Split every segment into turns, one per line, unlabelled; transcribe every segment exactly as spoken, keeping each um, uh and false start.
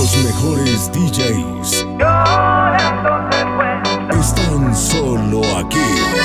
Los mejores D Js están solo aquí.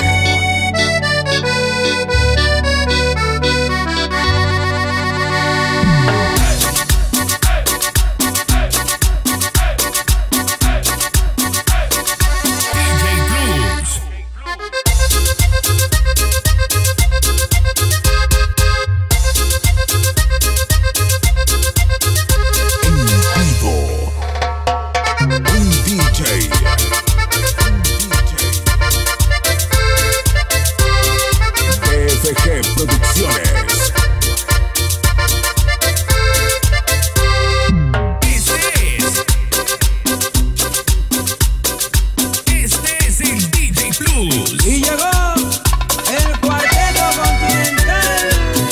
Producciones. Este es, este es el D J Plus.
Y llegó el Cuarteto Continental.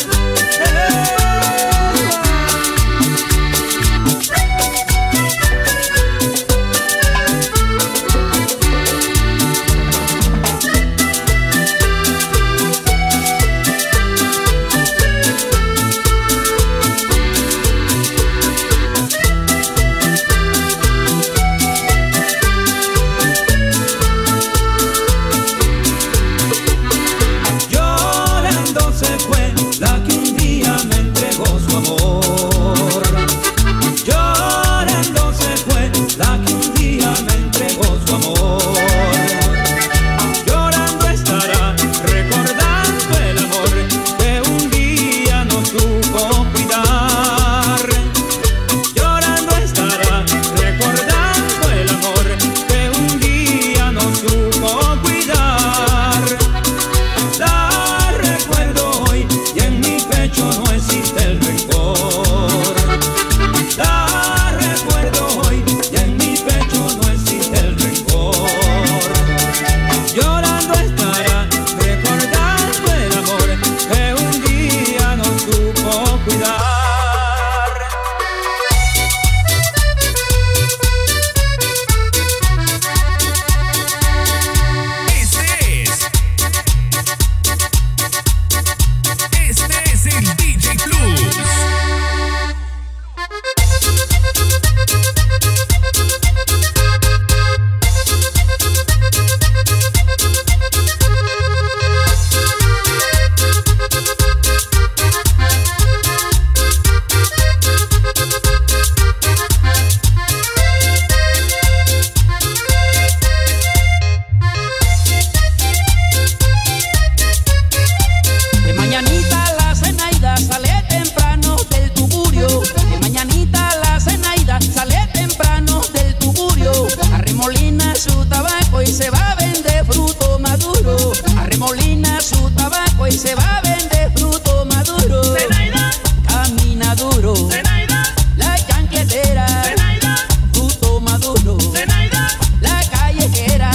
Se va a vender fruto maduro. Arremolina su tabaco y se va a vender fruto maduro.
Zenaida,
camina duro.
Zenaida,
la chancletera.
Zenaida,
fruto maduro.
Zenaida,
la callejera.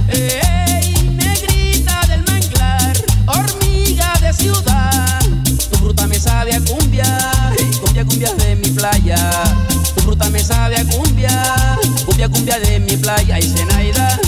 Ey, negrita del manglar, hormiga de ciudad. Tu fruta me sabe a cumbia, cumbia, cumbia de mi playa. Tu fruta me sabe a cumbia, cumbia, cumbia de mi playa. Y Zenaida,